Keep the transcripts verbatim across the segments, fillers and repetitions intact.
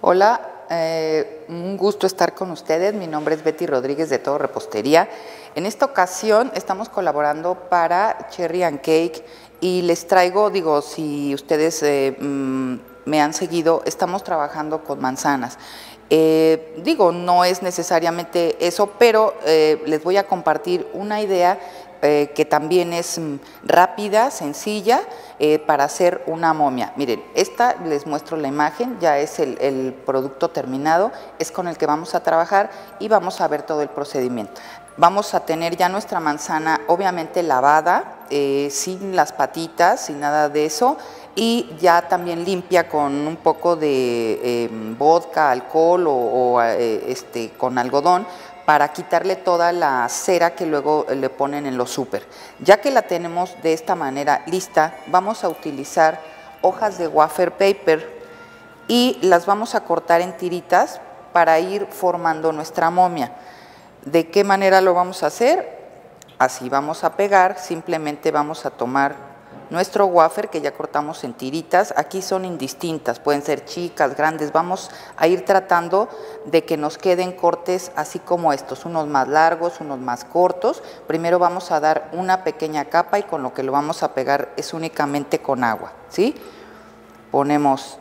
Hola, eh, un gusto estar con ustedes. Mi nombre es Betty Rodríguez de Todo Repostería. En esta ocasión estamos colaborando para Cherry and Cake y les traigo, digo, si ustedes eh, mm, me han seguido, estamos trabajando con manzanas. Eh, digo, no es necesariamente eso, pero eh, les voy a compartir una idea eh, que también es mm, rápida, sencilla, eh, para hacer una momia. Miren, esta les muestro la imagen, ya es el, el producto terminado, es con el que vamos a trabajar y vamos a ver todo el procedimiento. Vamos a tener ya nuestra manzana obviamente lavada, eh, sin las patitas, sin nada de eso, y ya también limpia con un poco de eh, vodka, alcohol o, o eh, este, con algodón para quitarle toda la cera que luego le ponen en los súper. Ya que la tenemos de esta manera lista, vamos a utilizar hojas de wafer paper y las vamos a cortar en tiritas para ir formando nuestra momia. ¿De qué manera lo vamos a hacer? Así vamos a pegar, simplemente vamos a tomar nuestro wafer que ya cortamos en tiritas. Aquí son indistintas, pueden ser chicas, grandes, vamos a ir tratando de que nos queden cortes así como estos, unos más largos, unos más cortos. Primero vamos a dar una pequeña capa y con lo que lo vamos a pegar es únicamente con agua, ¿sí? Ponemos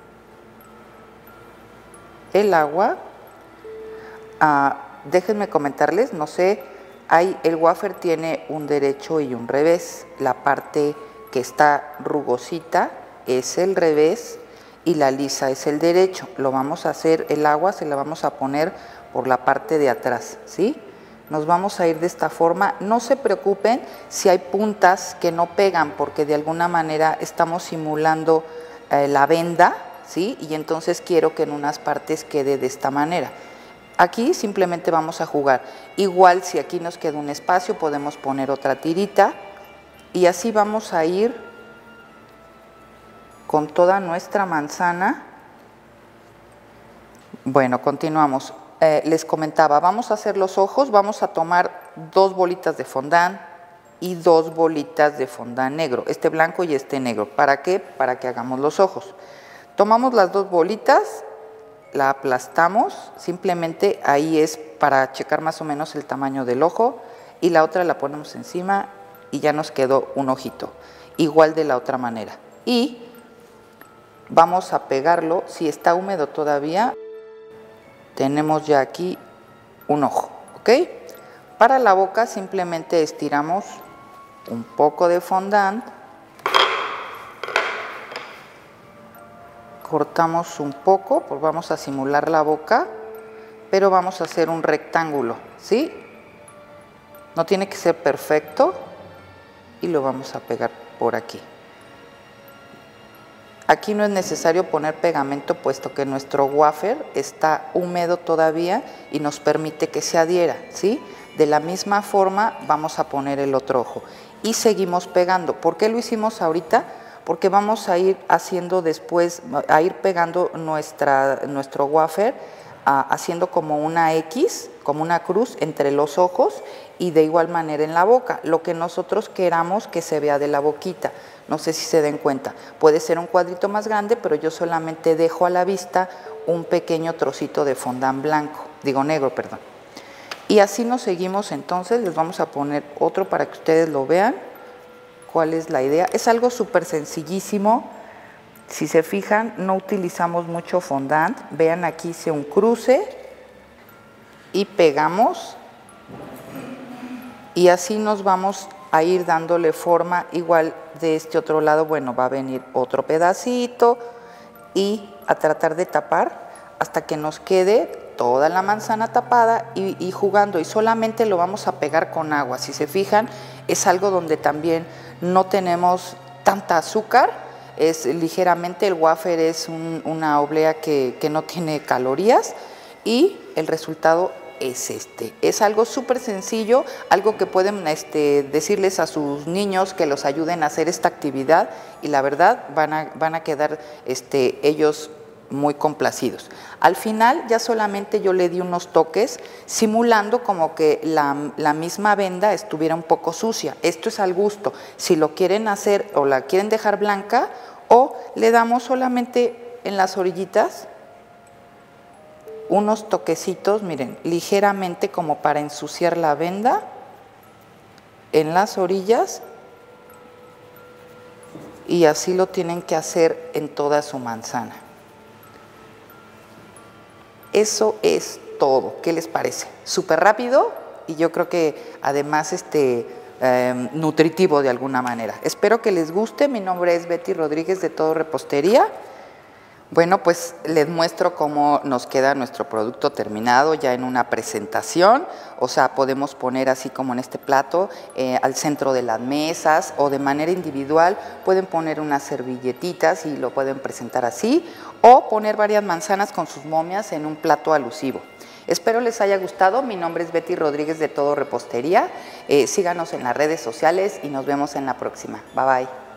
el agua. Ah, déjenme comentarles, no sé, hay, el wafer tiene un derecho y un revés. La parte que está rugosita es el revés y la lisa es el derecho. Lo vamos a hacer, el agua se la vamos a poner por la parte de atrás, ¿sí? Nos vamos a ir de esta forma. No se preocupen si hay puntas que no pegan, porque de alguna manera estamos simulando eh, la venda, ¿sí? Y entonces quiero que en unas partes quede de esta manera. Aquí simplemente vamos a jugar. Igual si aquí nos queda un espacio podemos poner otra tirita y así vamos a ir con toda nuestra manzana. Bueno, continuamos. Eh, les comentaba, vamos a hacer los ojos, vamos a tomar dos bolitas de fondant y dos bolitas de fondant negro, este blanco y este negro. ¿Para qué? Para que hagamos los ojos. Tomamos las dos bolitas, la aplastamos, simplemente ahí es para checar más o menos el tamaño del ojo, y la otra la ponemos encima y ya nos quedó un ojito, igual de la otra manera. Y vamos a pegarlo, si está húmedo todavía, tenemos ya aquí un ojo, ¿ok? Para la boca simplemente estiramos un poco de fondant, cortamos un poco, pues vamos a simular la boca, pero vamos a hacer un rectángulo, ¿sí? No tiene que ser perfecto y lo vamos a pegar por aquí. Aquí no es necesario poner pegamento puesto que nuestro wafer está húmedo todavía y nos permite que se adhiera, ¿sí? De la misma forma vamos a poner el otro ojo y seguimos pegando. ¿Por qué lo hicimos ahorita? Porque vamos a ir haciendo después, a ir pegando nuestra, nuestro wafer, a, haciendo como una X, como una cruz entre los ojos y de igual manera en la boca, lo que nosotros queramos que se vea de la boquita. No sé si se den cuenta, puede ser un cuadrito más grande, pero yo solamente dejo a la vista un pequeño trocito de fondant blanco, digo negro, perdón. Y así nos seguimos. Entonces les vamos a poner otro para que ustedes lo vean. ¿Cuál es la idea? Es algo súper sencillísimo. Si se fijan, no utilizamos mucho fondant. Vean, aquí hice un cruce y pegamos. Y así nos vamos a ir dándole forma. Igual de este otro lado, bueno, va a venir otro pedacito y a tratar de tapar hasta que nos quede toda la manzana tapada y, y jugando. Y solamente lo vamos a pegar con agua. Si se fijan, es algo donde también no tenemos tanta azúcar, es ligeramente, el wafer es un, una oblea que, que no tiene calorías y el resultado es este. Es algo súper sencillo, algo que pueden este, decirles a sus niños que los ayuden a hacer esta actividad y la verdad van a, van a quedar este, ellos muy complacidos. Al final ya solamente yo le di unos toques simulando como que la, la misma venda estuviera un poco sucia. Esto es al gusto, si lo quieren hacer o la quieren dejar blanca o le damos solamente en las orillitas unos toquecitos, miren, ligeramente como para ensuciar la venda en las orillas, y así lo tienen que hacer en toda su manzana. Eso es todo. ¿Qué les parece? Súper rápido y yo creo que además este, eh, nutritivo de alguna manera. Espero que les guste. Mi nombre es Betty Rodríguez de Todo Repostería. Bueno, pues les muestro cómo nos queda nuestro producto terminado ya en una presentación. O sea, podemos poner así como en este plato eh, al centro de las mesas, o de manera individual pueden poner unas servilletitas y lo pueden presentar así, o poner varias manzanas con sus momias en un plato alusivo. Espero les haya gustado. Mi nombre es Betty Rodríguez de Todo Repostería. Eh, síganos en las redes sociales y nos vemos en la próxima. Bye bye.